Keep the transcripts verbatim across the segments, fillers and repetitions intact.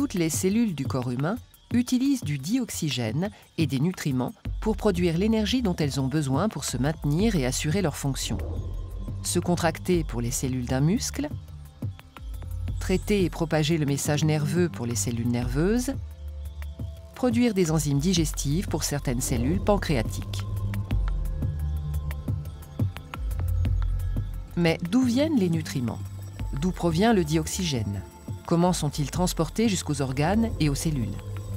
Toutes les cellules du corps humain utilisent du dioxygène et des nutriments pour produire l'énergie dont elles ont besoin pour se maintenir et assurer leur fonction. Se contracter pour les cellules d'un muscle, traiter et propager le message nerveux pour les cellules nerveuses, produire des enzymes digestives pour certaines cellules pancréatiques. Mais d'où viennent les nutriments? D'où provient le dioxygène? Comment sont-ils transportés jusqu'aux organes et aux cellules?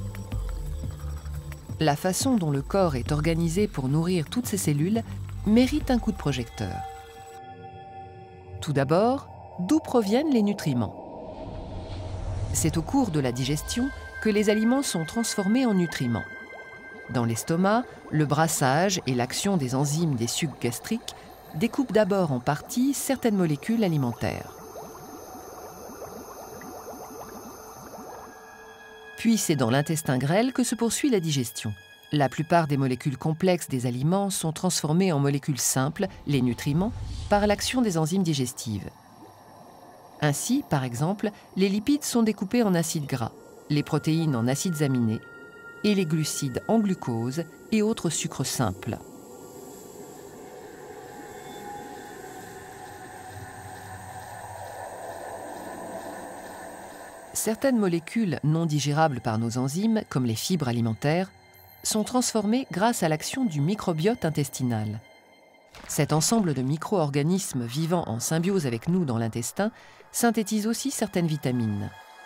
La façon dont le corps est organisé pour nourrir toutes ces cellules mérite un coup de projecteur. Tout d'abord, d'où proviennent les nutriments? C'est au cours de la digestion que les aliments sont transformés en nutriments. Dans l'estomac, le brassage et l'action des enzymes des sucs gastriques découpent d'abord en partie certaines molécules alimentaires. Puis c'est dans l'intestin grêle que se poursuit la digestion. La plupart des molécules complexes des aliments sont transformées en molécules simples, les nutriments, par l'action des enzymes digestives. Ainsi, par exemple, les lipides sont découpés en acides gras, les protéines en acides aminés et les glucides en glucose et autres sucres simples. Certaines molécules non digérables par nos enzymes, comme les fibres alimentaires, sont transformées grâce à l'action du microbiote intestinal. Cet ensemble de micro-organismes vivant en symbiose avec nous dans l'intestin synthétise aussi certaines vitamines.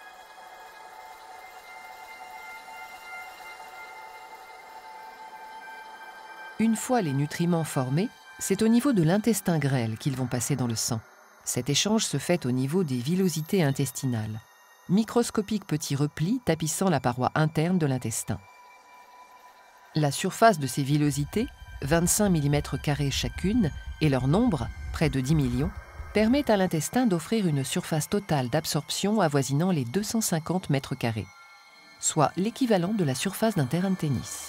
Une fois les nutriments formés, c'est au niveau de l'intestin grêle qu'ils vont passer dans le sang. Cet échange se fait au niveau des villosités intestinales, microscopiques petits replis tapissant la paroi interne de l'intestin. La surface de ces villosités, vingt-cinq millimètres carrés chacune, et leur nombre, près de dix millions, permet à l'intestin d'offrir une surface totale d'absorption avoisinant les deux cent cinquante mètres carrés, soit l'équivalent de la surface d'un terrain de tennis.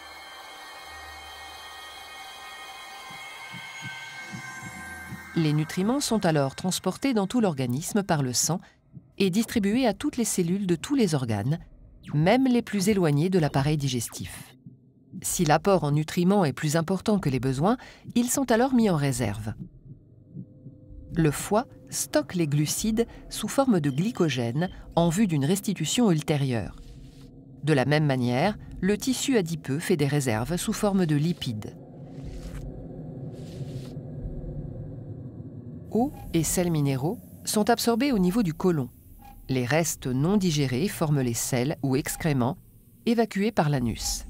Les nutriments sont alors transportés dans tout l'organisme par le sang et distribués à toutes les cellules de tous les organes, même les plus éloignés de l'appareil digestif. Si l'apport en nutriments est plus important que les besoins, ils sont alors mis en réserve. Le foie stocke les glucides sous forme de glycogène en vue d'une restitution ultérieure. De la même manière, le tissu adipeux fait des réserves sous forme de lipides. Eau et sels minéraux sont absorbés au niveau du côlon. Les restes non digérés forment les selles ou excréments évacués par l'anus.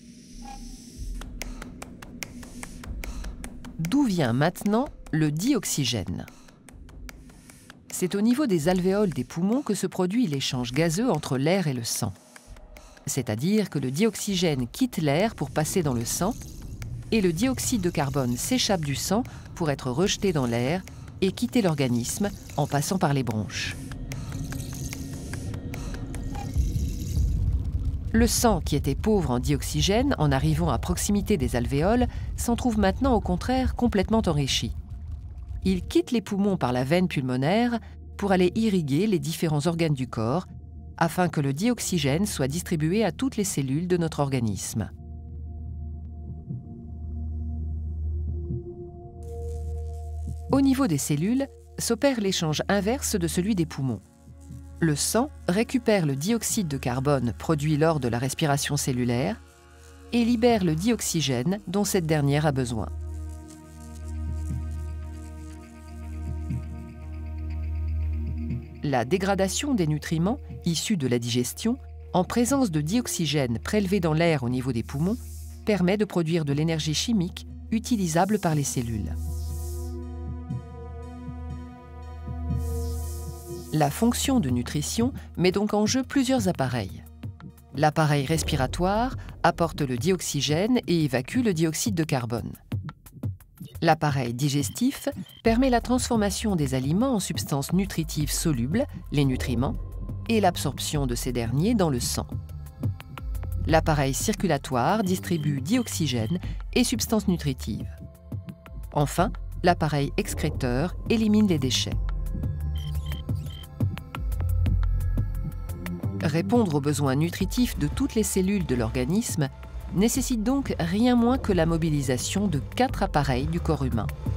D'où vient maintenant le dioxygène? C'est au niveau des alvéoles des poumons que se produit l'échange gazeux entre l'air et le sang. C'est-à-dire que le dioxygène quitte l'air pour passer dans le sang et le dioxyde de carbone s'échappe du sang pour être rejeté dans l'air et quitter l'organisme en passant par les bronches. Le sang, qui était pauvre en dioxygène en arrivant à proximité des alvéoles, s'en trouve maintenant au contraire complètement enrichi. Il quitte les poumons par la veine pulmonaire pour aller irriguer les différents organes du corps afin que le dioxygène soit distribué à toutes les cellules de notre organisme. Au niveau des cellules, s'opère l'échange inverse de celui des poumons. Le sang récupère le dioxyde de carbone produit lors de la respiration cellulaire et libère le dioxygène dont cette dernière a besoin. La dégradation des nutriments issus de la digestion, en présence de dioxygène prélevé dans l'air au niveau des poumons, permet de produire de l'énergie chimique utilisable par les cellules. La fonction de nutrition met donc en jeu plusieurs appareils. L'appareil respiratoire apporte le dioxygène et évacue le dioxyde de carbone. L'appareil digestif permet la transformation des aliments en substances nutritives solubles, les nutriments, et l'absorption de ces derniers dans le sang. L'appareil circulatoire distribue dioxygène et substances nutritives. Enfin, l'appareil excréteur élimine les déchets. Répondre aux besoins nutritifs de toutes les cellules de l'organisme nécessite donc rien moins que la mobilisation de quatre appareils du corps humain.